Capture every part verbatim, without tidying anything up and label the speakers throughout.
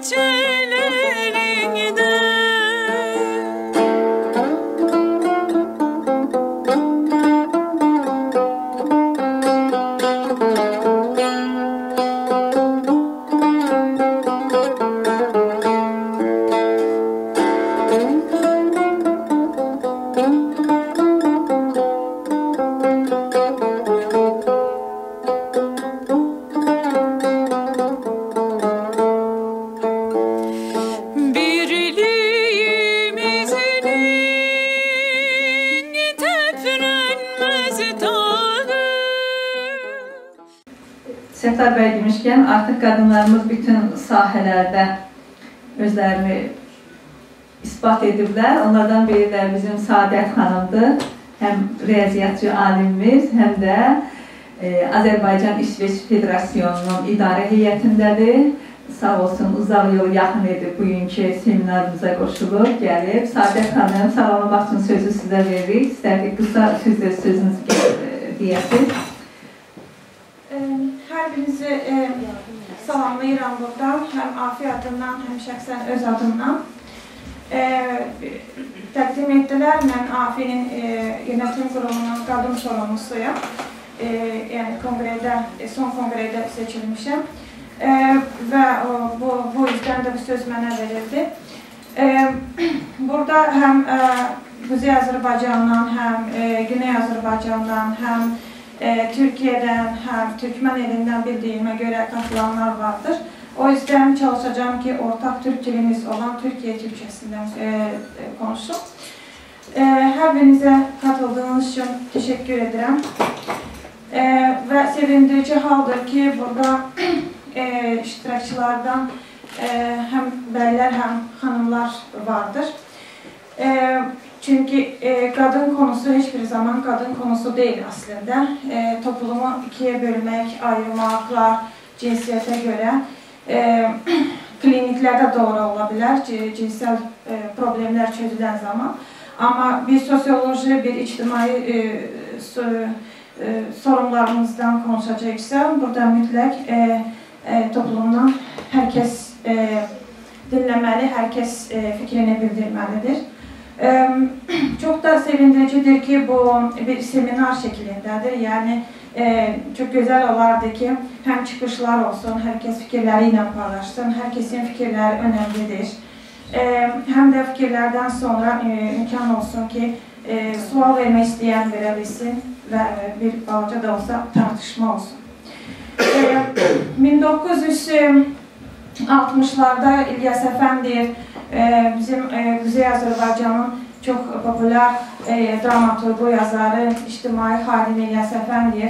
Speaker 1: gecelerinde.
Speaker 2: Səttar bəy demişkən, artıq qadınlarımız bütün sahələrdə özlərini ispat ediblər. Onlardan biri də bizim Saadət xanımdır. Həm riyaziyyatçı alimimiz, həm də e, Azərbaycan İsveç Federasyonunun idarə heyətindədir. Sağ olsun, uzaq yolu yaxın edib bugünkü seminarımıza qoşulub, gəlib. Saadət xanım, salamlamaq üçün sözü sizə veririk. İstərdik qısa sözlə sözünüzü deyəsiniz.
Speaker 3: Hər birinizi e, salamlayıram burada, həm Afi adından, həm şəxsən öz adımdan. E, təqdim etdilər, mən Afi'nin e, yönetim qurumunun qadın sorumlusuyam. E, yəni konqredə, son konqredə seçilmişəm. E, və o, bu, bu yüzden də bu söz mənə verildi. E, burada həm e, Kuzey Azərbaycandan, həm e, Güney Azərbaycandan, həm E, Türkiye'den hem Türkmen elinden bildiğime göre katılanlar vardır. O yüzden çalışacağım ki ortak Türk dilimiz olan Türkiye Türkçesinden e, e, konuşayım. E, her birinize katıldığınız için teşekkür ederim. E, ve sevindirici haldır ki burada e, iştirakçılardan e, hem beyler hem hanımlar vardır. E, Çünkü e, kadın konusu hiçbir zaman kadın konusu değil aslında. E, toplumu ikiye bölmek, ayırmaklar, cinsiyete göre e, kliniklerde doğru olabilir, cinsel e, problemler çözülen zaman. Ama bir sosyoloji, bir içtimai e, so, e, sorunlarımızdan konuşacaksa burada mütlak e, e, toplumdan herkes e, dinlemeli, herkes e, fikrini bildirmelidir. Ee, çok da sevindiricidir ki bu bir seminer şeklindedir. Yani e, çok güzel olardı ki hem çıkışlar olsun, herkes fikirleriyle paylaşsın, herkesin fikirleri önemlidir. E, hem de fikirlerden sonra e, imkan olsun ki e, sual vermek isteyen verebilsin ve e, bir balaca da olsa tartışma olsun. E, bin dokuz yüz altmışlarda İlyas Efendiyev Ee, bizim e, Kuzey Azerbaycan'ın çok popüler e, dramaturgu, yazarı, içtimai halimi İlyas Efendiyev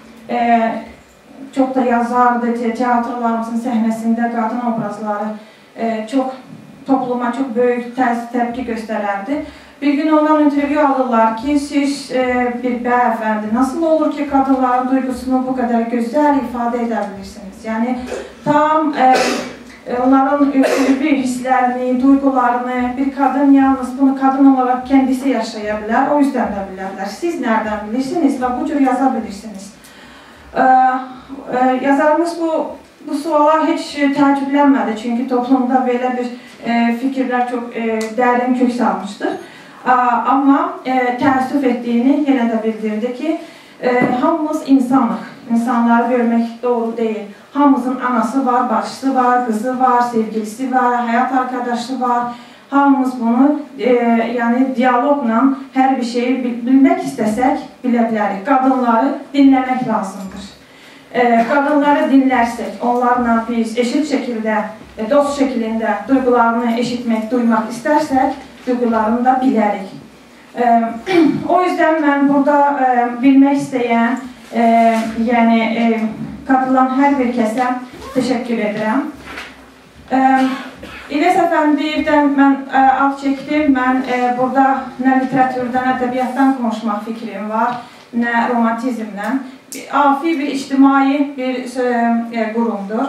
Speaker 3: e, çok da yazardı, tiyatrolarımızın sahnesinde kadın obrazları e, çok topluma çok büyük tepki göstererdi. Bir gün ondan interview alırlar ki siz e, bir beyefendi nasıl olur ki kadınların duygusunu bu kadar güzel ifade edebilirsiniz? Yani tam e, onların bir hislerini, duygularını, bir kadın yalnız bunu kadın olarak kendisi yaşayabilir, o yüzden de bilirler. Siz nereden bilirsiniz ve bu tür yazabilirsiniz. Ee, e, yazarımız bu, bu suala hiç təəccüblənmədi çünkü toplumda böyle bir e, fikirler çok e, derin kök salmıştır. Ee, ama e, təəssüf ettiğini yine de bildirdi ki e, hamımız insanlık, insanları bölmek doğru değil. Hamımızın anası var, bacısı var, kızı var, sevgilisi var, hayat arkadaşı var. Hamımız bunu e, yani diyalogla her bir şeyi bilmek istesek bilebiliriz. Kadınları dinlemek lazımdır. E, kadınları dinlersek, onlarla biz eşit şekilde, e, dost şeklinde duygularını eşitmek, duymak istersek duygularını da biliriz. E, o yüzden ben burada e, bilmek isteyen, e, yani e, katılan her bir kese teşekkür ederim. Ee, İlyas Efendiyev'den ben e, alt çektim. Ben e, burada ne literatürden, ne edebiyattan konuşmak fikrim var, ne romantizmden. Afi bir içtimai bir e, kurumdur.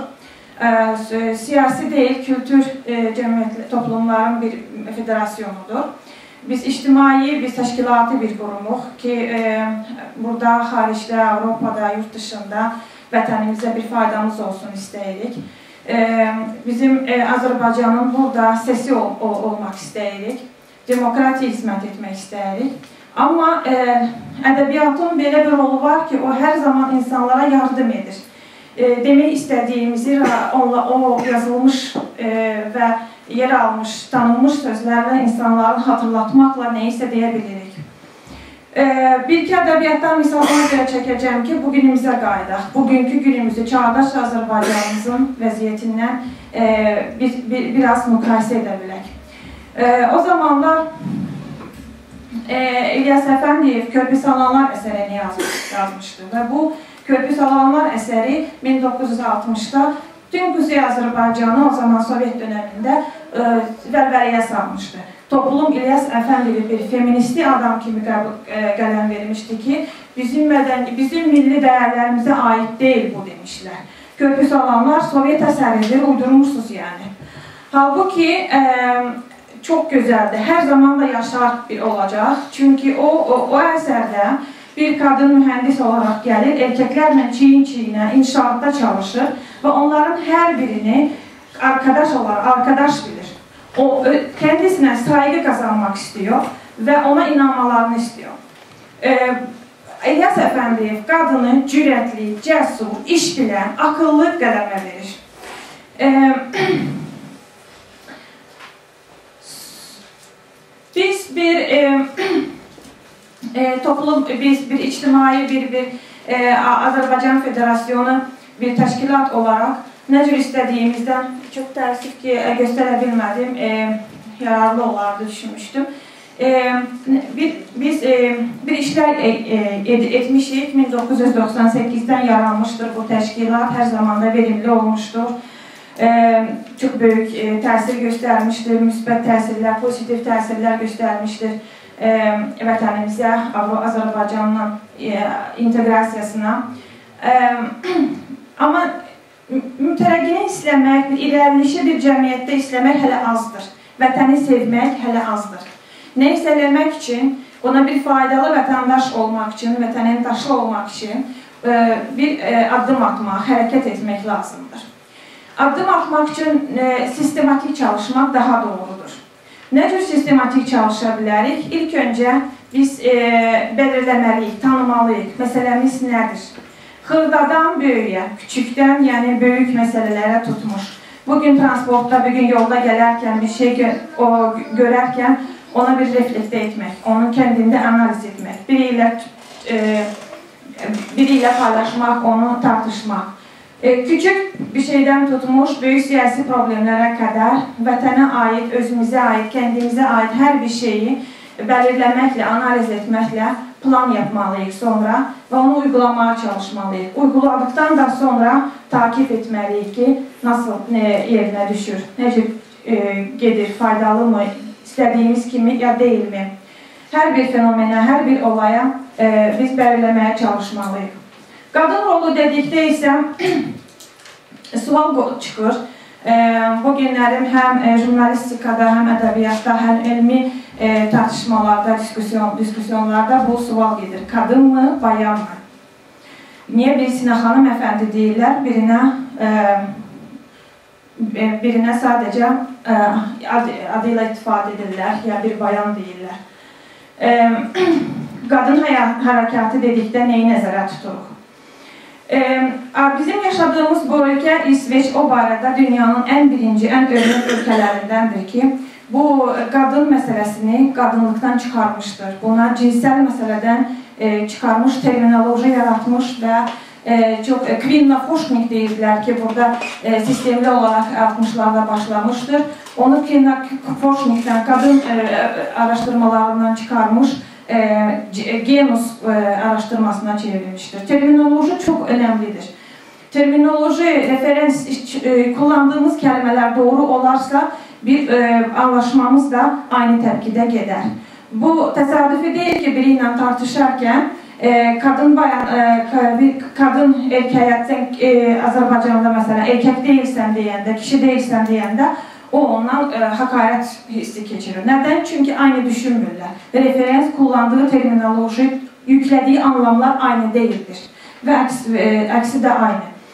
Speaker 3: E, siyasi değil, kültür e, cemiyet, toplumların bir federasyonudur. Biz içtimai, biz teşkilatı bir kurumuz ki e, burada, haricdə, Avrupa'da, yurt dışında vətənimizə bir faydamız olsun istəyirik. bizim Azərbaycanın burada sesi olmaq istəyirik, demokratiya hizmət etmək istəyirik. Amma ədəbiyyatın belə bir rolu var ki, o hər zaman insanlara yardım edir. Demək istədiyimizi o yazılmış və yer almış, tanınmış sözlərlə insanların hatırlatmaqla nəyisə deyə bilirik. Bir-iki ədəbiyyatdan misallar görə çəkəcəm ki, bugünümüzə qayıdaq. Bugünkü günümüzü çağdaş Azərbaycanımızın vəziyyətindən biraz müqayisə edə bilək. O zamanlar İlyas Əfəndiyev Körpü Salanlar əsərini yazmışdı və bu Körpü Salanlar əsəri min doqquz yüz altmışda bütün Quzey Azərbaycanı o zaman Sovet dönəmində vəlvəliyə salmışdı. Toplum İlyas Əfəndiyev bir feministi adam kimi qələm vermişdi ki, bizim mədəni, bizim milli dəyərlərimizə aid deyil bu demişlər. Körpü Salanlar Sovet əsəridir, uydurmuşsunuz yəni. Halbuki çox gözəldir, hər zaman da yaşar bir olacaq. Çünki o, o, o əsərdə bir qadın mühəndis olaraq gəlir, erkəklərlə çiyin-çiyinə inşaatda çalışır və onların hər birini arkadaş olaraq, arkadaş bilir. O, kendisinə saygı qazanmaq istiyor və ona inanmalarını istiyor. İlyas Əfəndiyev qadını cürətli, cəsur, iş bilən, akıllı qələmə verir. Biz bir e, e, toplum, biz bir ictimai bir, bir e, Azərbaycan Federasyonu bir təşkilat olaraq nə cür istədiyimizdən çox təəssüf ki, göstərə bilmədim, e, yararlı olardı düşünmüşdüm. E, bir, biz e, bir işlər e, e, etmişik, min doqquz yüz doxsan səkkizdən yaranmışdır bu təşkilat, hər zaman da verimli olmuşdur. Ee, çox böyük e, təsir göstərmişdir, müsbət təsirlər, pozitiv təsirlər göstərmişdir e, vətənimizə, Azərbaycanla e, inteqrasiyasına. E, amma mütərəqqini isləmək, bir irəlilişi bir cəmiyyətdə isləmək hələ azdır. Vətəni sevmək hələ azdır. Nə isə eləmək üçün, ona bir faydalı vətəndaş olmaq üçün, vətənin daşı olmaq üçün e, bir e, addım atmaq, hərəkət etmək lazımdır. Addım atmaq üçün e, sistematik çalışmaq daha doğrudur. Nə cür sistematik çalışa bilərik? İlk öncə biz e, belirləməliyik, tanımalıyıq. Məsələmiz nədir? Xırdadan böyüyə, küçükdən, yəni böyük məsələlərə tutmuş. Bugün transportda, bugün yolda gələrkən, bir şey gö o, görərkən ona bir reflektə etmək, onu kəndində analiz etmək, biri ilə, e, biri ilə paylaşmaq, onu tartışmaq. E, küçük bir şeydən tutmuş, böyük siyasi problemlərə qədər vətənə aid, özümüzə aid, kəndimizə aid hər bir şeyi belirləməklə, analiz etməklə plan yapmalıyıq sonra və onu uygulamaya çalışmalıyıq. Uyguladıktan da sonra takip etməliyik ki, nasıl ne, yerinə düşür, necə e, gedir, faydalı mı, istədiyimiz kimi ya deyil mi? Hər bir fenomenə, hər bir olaya e, biz belirləməyə çalışmalıyıq. Qadın rolu dedikdə isə sual çıxır. E, bu günlərim həm e, jurnalistikada, həm ədəbiyyatda, həm elmi e, tartışmalarda, diskusyon, diskusyonlarda bu sual gedir. Qadın mı, bayan mı? Niyə birisinə xanım əfəndi deyirlər, birinə, e, birinə sadəcə e, ad, adıyla istifadə edirlər, ya bir bayan deyirlər. E, qadın hərəkatı dedikdə neyi nəzərə tuturuq? Bizim yaşadığımız bu ölkə İsveç o barədə dünyanın ən birinci, ən örnək ölkələrindendir ki, bu qadın məsələsini qadınlıqdan çıxarmışdır. Buna cinsel məsələdən çıxarmış, terminoloji yaratmış və çok kvinnoforskning deyirlər ki, burada sistemli olaraq altmışlarda başlamışdır. Onu kvinnoforskningdən, qadın araştırmalarından çıxarmış, genus araştırmasına çevrilmiştir. Terminoloji çok önemlidir. Terminoloji, referans, kullandığımız kelimeler doğru olarsa bir anlaşmamız da aynı tepkide gider. Bu tesadüfi değil ki biriyle tartışarken kadın bayan, kadın erkeğe, sen Azerbaycan'da mesela erkek değilsen diyende, kişi değilsen diyende o ondan e, hakaret hissi geçirir. Neden? Çünkü aynı düşünmürler. Referans kullandığı terminoloji, yüklediği anlamlar aynı değildir. Ve aksi, e, aksi de aynı.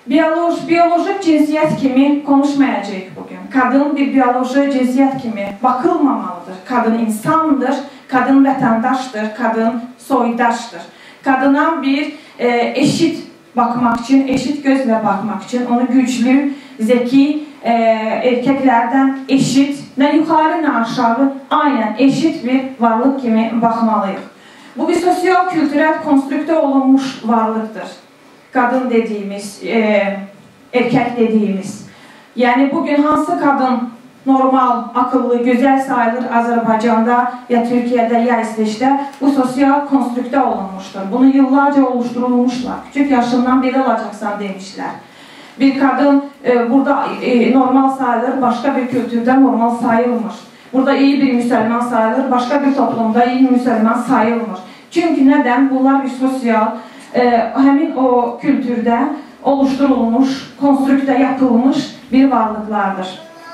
Speaker 3: Biyoloji, biyolojik cinsiyet kimi konuşmayacağıq bugün. Kadın bir biyoloji cinsiyet kimi bakılmamalıdır. Kadın insandır, kadın vətəndaşdır, kadın soydaşdır. Kadına bir e, eşit bakmak için, eşit gözle bakmak için, onu güçlü, zeki e, erkeklerden eşit, ne yukarı ne aşağı, aynen eşit bir varlık kimi bakmalıyıq. Bu bir sosyal kültürel konstrükte olunmuş varlıktır. Kadın dediğimiz, e, erkek dediğimiz. Yani bugün hansı kadın normal, akıllı, güzel sayılır Azerbaycan'da ya Türkiye'de ya İsveç'te bu sosyal konstrükte olunmuştur. Bunu yıllarca oluşturulmuşlar. Küçük yaşından beri olacaksan demişler. Bir kadın e, burada e, normal sayılır, başka bir kültürde normal sayılmır. Burada iyi bir Müslüman sayılır, başka bir toplumda iyi bir Müslüman sayılmır. Çünkü neden? Bunlar bir sosyal, e, hemin o kültürde oluşturulmuş, konstrükte yapılmış bir varlıklardır.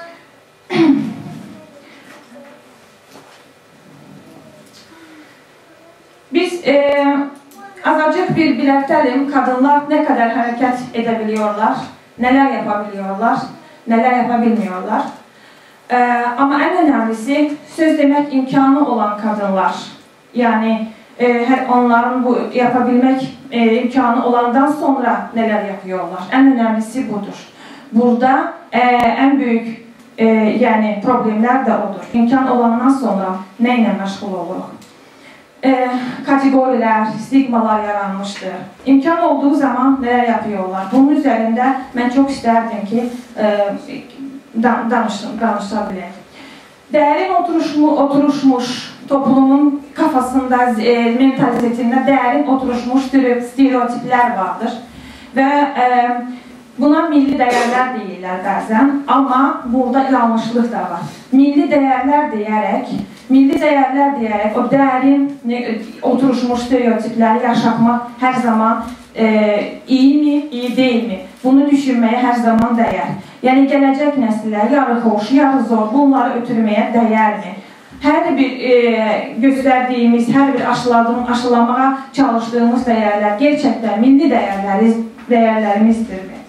Speaker 3: Biz e, azıcık bir belirtelim, kadınlar ne kadar hareket edebiliyorlar, neler yapabiliyorlar, neler yapabilmiyorlar. E, ama en önemlisi söz demek imkanı olan kadınlar. Yani e, her onların bu yapabilmek e, imkanı olandan sonra neler yapıyorlar. En önemlisi budur. Burada e, en büyük e, yani problemler de odur. İmkan olandan sonra neyle meşgul olur? E, kategoriler, stigmalar yaranmıştır. İmkan olduğu zaman neler yapıyorlar? Bunun üzerinde ben çok isterdim ki e, danışın, danışabileyim. Derin oturuşmu, oturuşmuş toplumun kafasında, e, mentalitesinde derin oturuşmuş stereotipler vardır. Ve e, buna milli değerler deyirlər bəzən, ama burada yanlışlık da var. Milli değerler diyerek, milli değerler diyerek o derin oturuşmuş stereotipleri yaşatmak her zaman e, iyi mi, iyi değil mi? Bunu düşünmeye her zaman değer. Yani gelecek nesiller yarı hoş, yarı zor bunları ötürmeye değer mi? Her bir e, gösterdiğimiz, her bir aşıladığımız, aşılamaya çalıştığımız değerler gerçekten milli değerleriz, değerlerimizdir mi?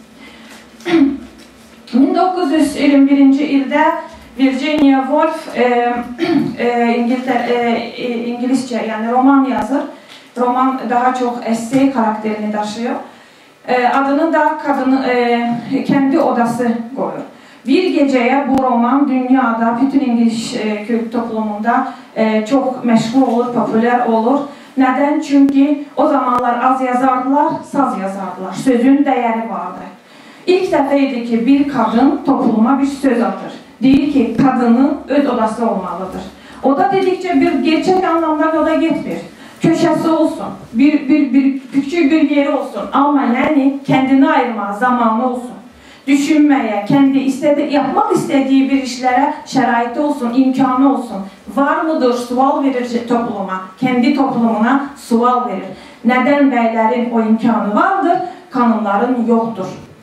Speaker 3: bin dokuz yüz iyirmi birinci ildə Virginia Woolf e, e, İngiltere, e, İngilizce yani roman yazır. Roman daha çok essay karakterini taşıyor. E, adını da kadın e, kendi odası koyuyor. Bir geceye bu roman dünyada, bütün İngiliz e, toplumunda e, çok meşhur olur, popüler olur. Neden? Çünkü o zamanlar az yazardılar, saz yazardılar. Sözün değeri vardı. İlk dəfə ki bir kadın topluma bir söz atır. Deyir ki kadının öz odası olmalıdır. O da dedikçe bir gerçek anlamda yola gitmir. Köşesi olsun, bir, bir, bir küçük bir yeri olsun ama yani kendini ayırma zamanı olsun. Düşünmeye, kendi istedi, yapmak istediği bir işlere şəraiti olsun, imkanı olsun. Var mıdır? Sual verir topluma, kendi toplumuna sual verir. Neden beylerin o imkanı vardır, kanunların yoktur?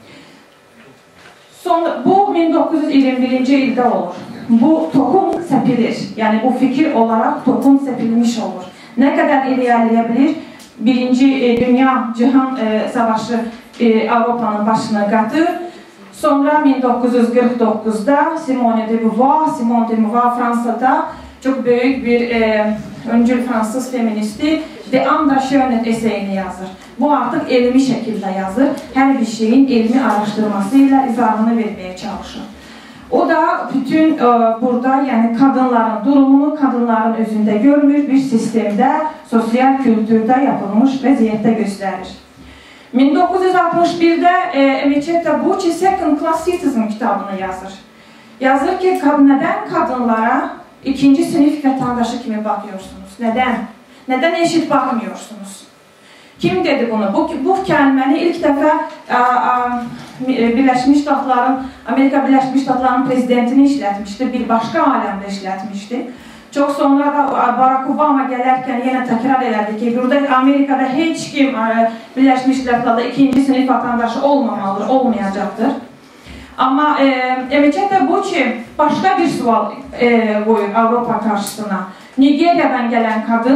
Speaker 3: Sonra, bu bin dokuz yüz iyirmi birinci ildə olur. Bu tohum sepilir. Yani bu fikir olarak tohum sepilmiş olur. Ne kadar ilerleyebilir? Birinci e, Dünya Cihan e, Savaşı e, Avrupa'nın başına katır. Sonra bin dokuz yüz kırk dokuzda Simone de Beauvoir, Simone de Beauvoir Fransa'da çok büyük bir e, öncül Fransız feministi De Andra Schönheit eseyini yazır. Bu artık elmi şekilde yazır. Her bir şeyin elmi araştırmasıyla izahını vermeye çalışır. O da bütün e, burada yani kadınların durumunu kadınların özünde görmüş bir sistemde, sosyal kültürde yapılmış vaziyette gösterir. bin dokuz yüz altmış birde e, Emichetta Bucci Second Class Citizen kitabını yazır. Yazır ki neden kadınlara ikinci sınıf vatandaşı kimi bakıyorsunuz? Neden? Neden eşit bakmıyorsunuz? Kim dedi bunu? Bu, bu kelimeni ilk defa a, a, Birleşmiş Ştatların, Amerika Birleşmiş Ştatlarının prezidentini işletmişti. Bir başka alemde işletmişti. Çok sonra da Barack Obama gelirken yine tekrar ederdi ki burada Amerika'da hiç kim Birleşmiş Ştatlar'da ikinci sınıf vatandaşı olmamalıdır, olmayacaktır. Ama e, Emichetta Bucci başka bir sual e, koyuyor Avrupa karşısına. Nigerya'dan gelen kadın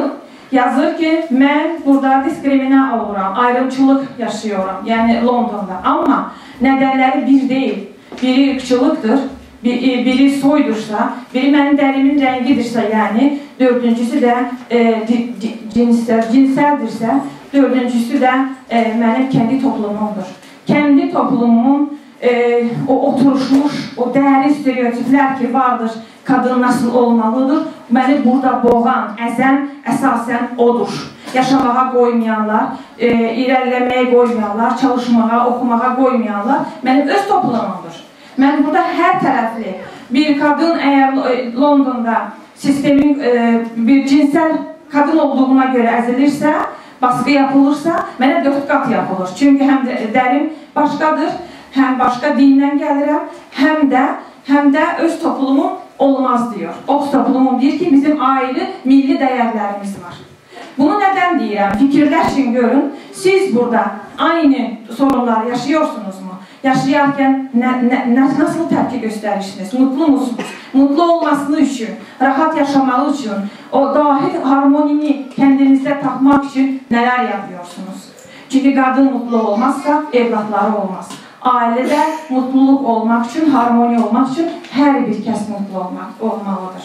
Speaker 3: Yazır ki, mən burada diskrimina oluram, ayrımçılıq yaşıyorum, yəni Londonda. Amma nədənləri bir deyil, biri ırkçılıqdır, biri soydursa, biri mənim dərimin rəngidirsə, yəni dördüncüsü də e, cinsel, cinsəldirsə, dördüncüsü də e, mənim kendi toplumumdur. Kendi toplumumun e, o oturuşmuş, o değerli stereotipler ki vardır, kadın nasıl olmalıdır, beni burada boğan, əzən əsasən odur. Yaşamağa qoymayanlar, e, ilerlemeye qoymayanlar, çalışmağa, okumağa qoymayanlar benim öz toplumumdur. Ben burada her tərəfli bir kadın eğer Londonda sistemin e, bir cinsel kadın olduğuna göre əzilirsə, baskı yapılırsa, mənə dörd qat yapılır. Çünkü hem de dərim başqadır, hem başka dindən gəlirəm, hem de hem de öz toplumum olmaz diyor. O toplumum deyir ki, bizim ayrı milli dəyərlərimiz var. Bunu neden deyirəm? Fikirləşin, görün. Siz burada aynı sorunlar yaşıyorsunuz mu? Yaşayarken ne, ne, nasıl tepki gösterirsiniz? Mutlu musunuz? Mutlu olmasını için, rahat yaşamalı için, o dahil harmonini kendinizde tapmak için neler yapıyorsunuz? Çünkü kadın mutlu olmazsa evlatları olmaz. Ailede mutluluk olmak için, harmoni olmak için her bir kəs mutlu olmak olmalıdır.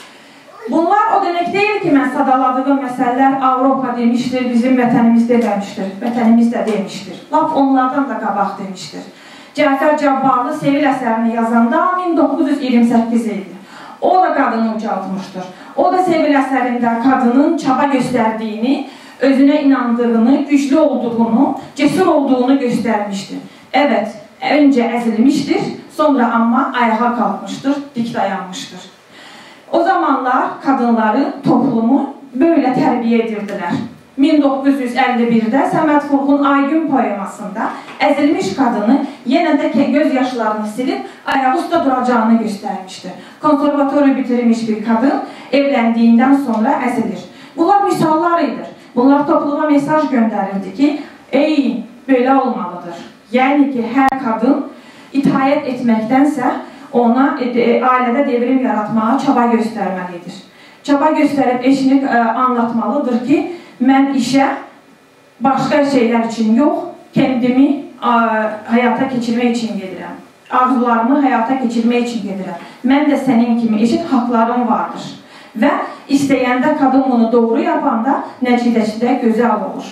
Speaker 3: Bunlar o demek değil ki, ben sadaladığım meseleler Avrupa demiştir, bizim vətənimizdə demiştir, vətənimiz də demiştir. Lap onlardan da qabaq demiştir. Cəfər Cabbarlı Sevil əsərini yazanda min doqquz yüz iyirmi səkkiz ildir. O da kadını ucaltmıştır. O da Sevil əsərində kadının çaba gösterdiğini, özüne inandığını, güçlü olduğunu, cesur olduğunu göstermiştir. Evet, önce ezilmiştir, sonra ama ayağa kalkmıştır, dik dayanmıştır. O zamanlar kadınları, toplumu böyle terbiye edirdiler. min doqquz yüz əlli birdə Səməd Vurğun Aygün poemasında əzilmiş kadını yenə də göz yaşlarını silip ayağı üstə duracağını göstermiştir. Konservatuarı bitirmiş bir kadın evlendiğinden sonra əzilir. Bunlar misallarıdır. Bunlar topluma mesaj gönderirdi ki, ey böyle olmalıdır. Yani ki her kadın itaat etmektense ona e, ailede devrim yaratmaya çaba göstermelidir. Çaba gösterip eşini e, anlatmalıdır ki, ben işe başka şeyler için yok, kendimi e, hayata geçirmek için gedirəm. Arzularımı hayata geçirmek için gedirəm. Ben de senin kimi eşit haklarım vardır. Ve isteyende kadın bunu doğru yapanda nəticəsi də gözəl olur.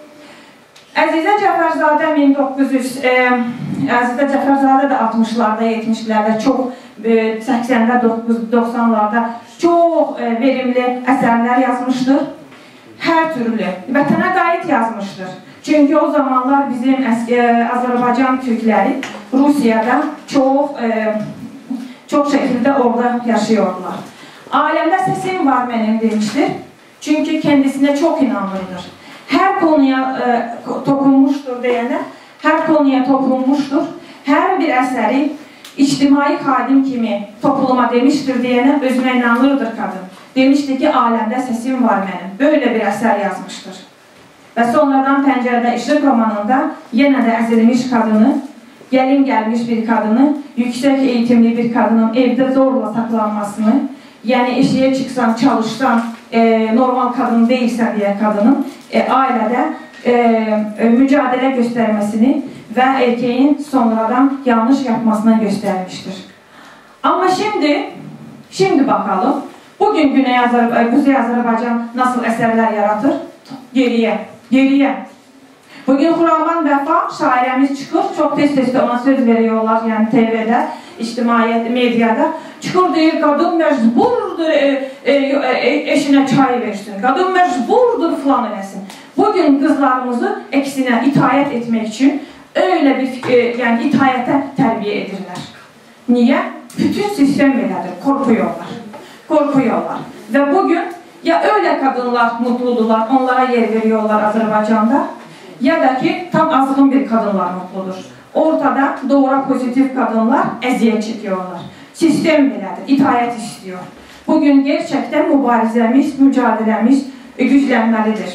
Speaker 3: Əzizə Cəfərzadə min doqquz yüz e, Əzizə Cəfərzadə də altmışlarda, yetmişlərdə çox e, səksəndə, doxsanlarda çox e, verimli əsərlər yazmışdır. Hər türlü vətənə qayıt yazmışdır. Çünki o zamanlar bizim əski, Azərbaycan Türkləri Rusiyada çox e, çox şəkildə orada yaşıyordular. Alemde sesim var benim demiştir. Çünkü kendisine çok inanırdır. Her konuya e, tokunmuştur diyene, her konuya tokunmuştur. Her bir eseri içtimai hadim kimi topluma demiştir diyene özüne inanırdır kadın. Demişti ki alemde sesim var benim. Böyle bir eser yazmıştır. Ve sonradan Pencerede İşlik romanında yine de ezilmiş kadını, gelin gelmiş bir kadını, yüksek eğitimli bir kadının evde zorla saklanmasını, yani eşiğe çıksan, çalışsan, e, normal kadın değilsen diye kadının e, ailede e, mücadele göstermesini ve erkeğin sonradan yanlış yapmasını göstermiştir. Ama şimdi, şimdi bakalım, bugün Güney Azerbaycan, Kuzey Azerbaycan nasıl eserler yaratır? Geriye, geriye. Bugün Xuraman Vəfa şairemiz çıkır, çok tez tez ona söz veriyorlar, yani T V'de, içtimaiyet, medyada. Çıkır deyir, kadın mecburdur e, e, e, eşine çay versin, kadın mecburdur falan eləsin. Bugün kızlarımızı eksine itaat etmek için öyle bir, e, yani itaate terbiye edirlər. Niye? Bütün sistem belədir, korkuyorlar. Korkuyorlar. Ve bugün ya öyle kadınlar mutludular, onlara yer veriyorlar Azerbaycan'da, ya da ki tam azgın bir kadınlar mutludur. Ortada doğru pozitif kadınlar eziyet çekiyorlar. Sistem belədir, itaat istiyor. Bugün gerçekten mübarizemiz, mücadelemiz güçlenmelidir.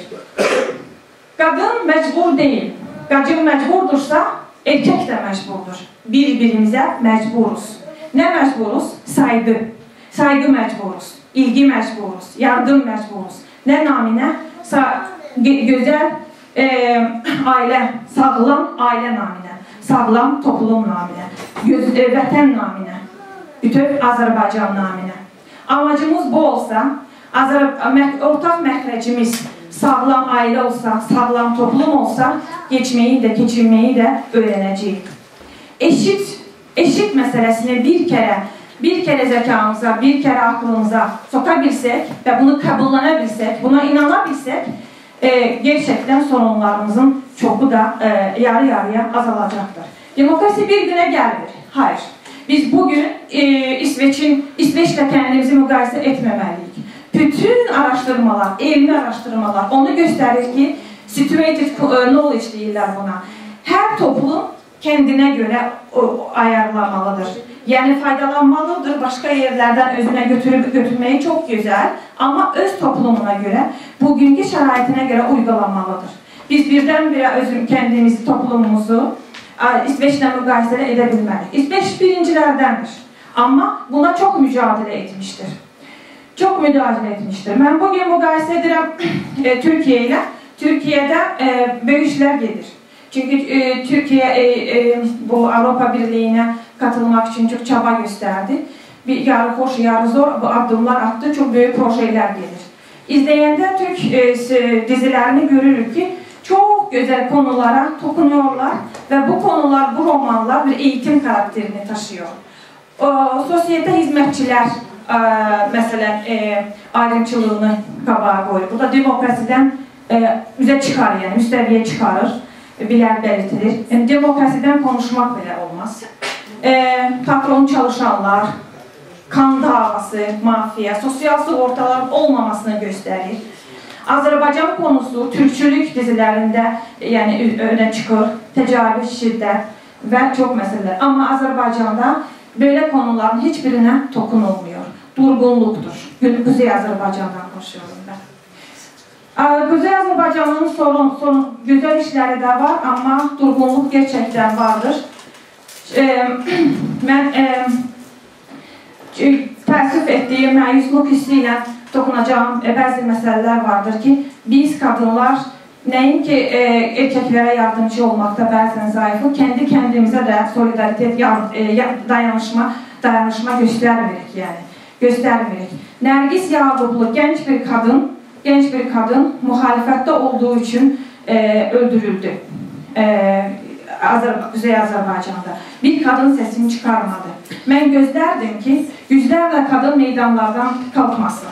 Speaker 3: Kadın mecbur değil. Kadın mecburdursa erkek de mecburdur. Birbirimize mecburuz. Ne mecburuz? Saygı. Saygı mecburuz. İlgi mecburuz. Yardım mecburuz. Ne namine? gözəl e, ailə, sağlam ailə naminə, sağlam toplum naminə, göz, e, vətən naminə, bütöv Azərbaycan naminə. Amacımız bu olsa, Azər, ortaq məxrəcimiz sağlam ailə olsa, sağlam toplum olsa, geçməyi də, keçirməyi də öyrənəcəyik. Eşit, eşit məsələsini bir kərə, bir kərə zəkamıza, bir kərə aklımıza soka bilsək və bunu qəbullana bilsək, buna inana bilsək, e, gerçəkdən sorunlarımızın çoxu da e, yarı-yarıya azalacaqdır. Demokrasi bir günə gəlmir. Hayır. Biz bugün e, İsveç'in, İsveç'lə kendimizi müqayisə etməməliyik. Bütün araştırmalar, elmi araştırmalar onu göstərir ki, situated knowledge deyirlər buna. Hər toplum kendine göre ayarlamalıdır. Yani faydalanmalıdır, başka yerlerden özüne götürüp götürmeyi çok güzel ama öz toplumuna göre, bugünkü şəraitine göre uygulanmalıdır. Biz birden-birə özüm kendimizi, toplumumuzu İsveç'le müqayisə edə bilmərik. İsveç birincilerdendir ama buna çok mücadele etmiştir. Çok mücadele etmiştir. Ben bugün müqayisə edirəm e, Türkiye ile. Türkiye'de e, böyük işler gelir. Çünkü e, Türkiye e, e, bu Avrupa Birliği'ne katılmak için çok çaba gösterdi. Bir yarı hoş, yarı zor bu adımlar attı. Çok büyük projeler gelir. İzleyende Türk e, dizilerini görürük ki çok güzel konulara dokunuyorlar ve bu konular, bu romanlar bir eğitim karakterini taşıyor. O, sosyete hizmetçiler e, mesela e, ayrımçılığını kabağa koyuyor. Bu da demokrasiden e, bize çıkarır, yani müstəviyə çıkarır. Biler belirtilir. Yani demokrasiden konuşmak bile olmaz. E, patron çalışanlar, kan davası, mafya, sosyal sigortaların olmamasını gösterir. Azerbaycan konusu Türkçülük dizilerinde yani öne çıkır. Tecavüz, şiddet ve çok meseleler. Ama Azerbaycan'da böyle konuların hiçbirine dokunulmuyor. Durgunluktur. Kuzey Azerbaycan'dan konuşuyorum ben. Kuzey Azerbaycan'ın sorun, sorun, güzel işleri de var ama durgunluk gerçekten vardır. Ee, ben e, təəssüf ettiğim məyusluk hissiyle dokunacağım e, bazı meseleler vardır ki biz kadınlar nəinki e, erkeklere yardımcı olmakta bəzən zayıfı, kendi kendimize de solidaritet, e, dayanışma, dayanışma göstermirik yani. Göstermirik. Nərgis Yaqublu genç bir kadın Genç bir kadın muhalefette olduğu için e, öldürüldü. E, Azər Kuzey Azerbaycan'da. Bir kadın sesini çıkarmadı. Ben gözlerdim ki yüzlerle kadın meydanlardan kalkmasın.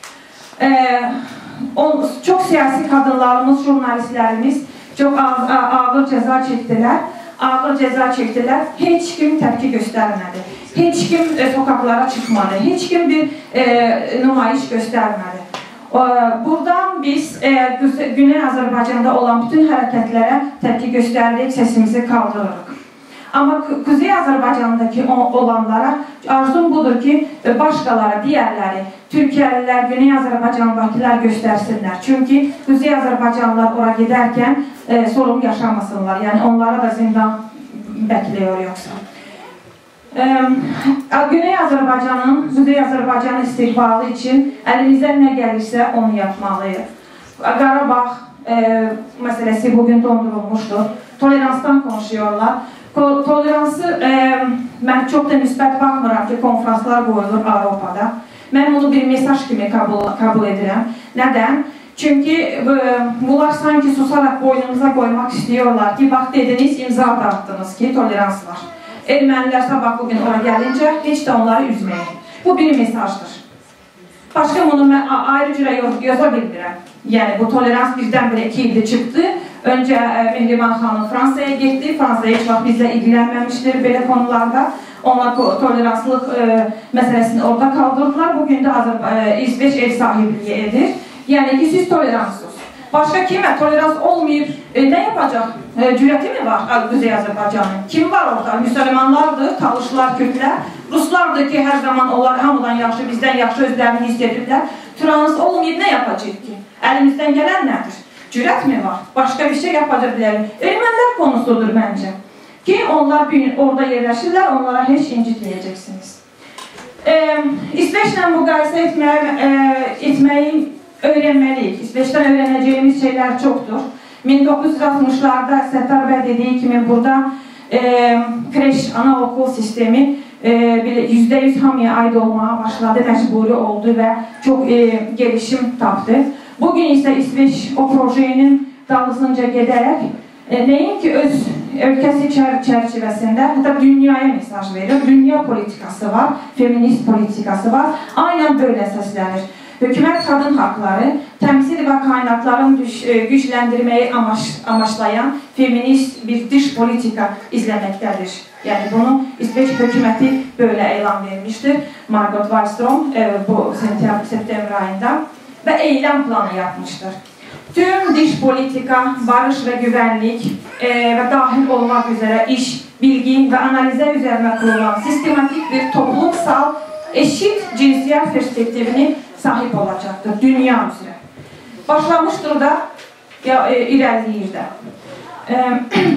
Speaker 3: E, on, çok siyasi kadınlarımız, jurnalistlerimiz çok ağır, ağır ceza çektiler. Ağır ceza çektiler. Hiç kim tepki göstermedi. Hiç kim e, sokaklara çıkmadı. Hiç kim bir e, nümayiş göstermedi. Buradan biz e, Güney Azerbaycan'da olan bütün hareketlere tepki gösterdik, sesimizi kaldırırıq. Ama Kuzey Azerbaycan'daki olanlara arzum budur ki başkaları, diğerleri, Türkiyeliler, Güney Azerbaycan'dakiler göstersinler. Çünkü Kuzey Azerbaycanlılar oraya giderken e, sorun yaşamasınlar. Yani onlara da zindan bekliyor yoksa. Ee, Güney Azerbaycan'ın, Kuzey Azerbaycan'ın istiqbalı için elimizden ne gelirse onu yapmalıyız. Qarabağ e, meselesi bugün dondurulmuştur. Toleransdan konuşuyorlar. Ko toleransı e, ben çok da müsbət baxmıram ki konferanslar qoyulur Avropada. Ben bunu bir mesaj kimi kabul, kabul edirəm. Neden? Çünkü e, bunlar sanki susarak boynumuza koymak istiyorlar ki bak dediniz, imza da attınız ki tolerans var. Ermənilər sabah bugün oraya gəlincə heç də onları üzməyin. Bu bir mesajdır. Başka bunu mən ayrı cürə yoza bilmirəm. Yəni bu tolerans birdən-birə iki ildə çıxdı. Öncə Mehriban xanım Fransaya getdi. Fransaya heç vaxt bizlə ilgilənməmişdir belə konularda. Onlar toleranslıq e, məsələsini orada kaldırdılar. Bugün də e, İsveç ev sahibliği edir. Yəni ki siz toleranssız. Başka kime tolerans olmayıp e, ne yapacak? E, cüreti mi var Kuzey Azerbaycan'ın? Kim var orada? Müslümanlardır, Talışlar, Kürtler. Ruslardır ki her zaman onlar hamıdan yaxşı, bizden yaxşı özlerini hissedirler. Tolerans olmayıp ne yapacak ki? Elimizden gelen nedir? Cüret mi var? Başka bir şey yapacak bilelim. Ermeniler konusudur bence. Ki onlar orada yerleşirler, onlara hiç incitmeyeceksiniz. E, İsveç'le müqayisə etməyi, e, etməyi öyrənməliyik. İsveçdən öyrənəcəyimiz şeylər çoxdur. min doqquz yüz altmışlarda Səttar bəy dediyi kimi burada e, kreş, anaokul sistemi e, yüzdə yüz hamıya aid olmağa başladı, məcburi oldu və çox e, gelişim tapdı. Bugün isə İsveç o projenin dalısınca gedərək e, nəinki öz ölkəsi çər çərçivəsində, hətta dünyaya mesaj verir. Dünya politikası var, feminist politikası var. Aynen böyle səslənir. Hökumət kadın haqları, təmsil və kaynakların düş, e, gücləndirməyi amaç, amaçlayan feminist bir dış politika izləməkdədir. Yəni bunu İsveç hökuməti böyle elan vermiştir. Margot Wallström e, bu september ayında ve eylem planı yapmıştır. Tüm dış politika, barış ve güvenlik e, ve dahil olmak üzere iş, bilgi ve analize üzerine kurulan sistematik bir toplumsal eşit cinsiyet perspektifini sahip olacaktır dünya üzere. Başlamıştır da ya, e, ilerleyir de. E,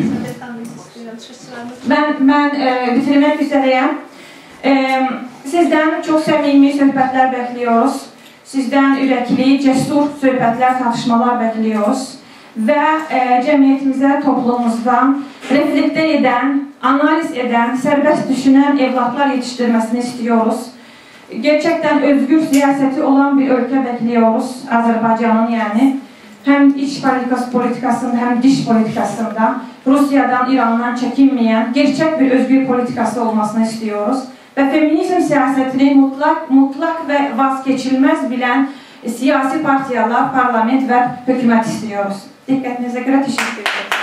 Speaker 3: ben ben e, bitirmek üzereyim. E, sizden çok samimi söhbətlər bekliyoruz. Sizdən ürəkli, cəsur söhbətlər, tartışmalar bekliyoruz. Və e, cəmiyyətimizə, toplumumuzdan reflektə edən, analiz edən, sərbəst düşünən evlatlar yetiştirməsini istiyoruz. Gerçekten özgür siyaseti olan bir ülke bekliyoruz Azerbaycan'ın yani. Hem iç politikasında hem dış politikasında Rusya'dan, İran'dan çekinmeyen gerçek bir özgür politikası olmasını istiyoruz. Ve feminizm siyasetini mutlak, mutlak ve vazgeçilmez bilen siyasi partiyalar, parlament ve hükümet istiyoruz. Dikkatinize göre teşekkür ederim.